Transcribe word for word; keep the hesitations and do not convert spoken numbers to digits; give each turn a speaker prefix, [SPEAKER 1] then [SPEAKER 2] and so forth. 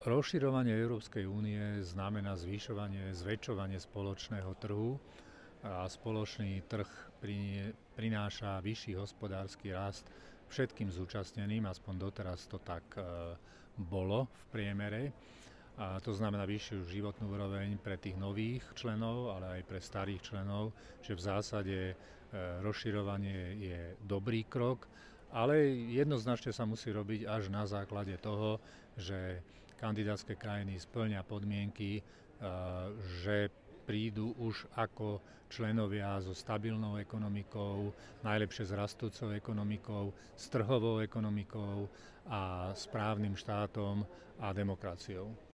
[SPEAKER 1] Rozširovanie Európskej únie znamená zvyšovanie, zväčšovanie spoločného trhu a spoločný trh prináša vyšší hospodársky rast všetkým zúčastneným, aspoň doteraz to tak bolo v priemere. A to znamená vyššiu životnú úroveň pre tých nových členov, ale aj pre starých členov, že v zásade rozširovanie je dobrý krok, ale jednoznačne sa musí robiť až na základe toho, že kandidátske krajiny spĺňa podmienky, že prídu už ako členovia so stabilnou ekonomikou, najlepšie s rastúcou ekonomikou, s trhovou ekonomikou a správnym štátom a demokraciou.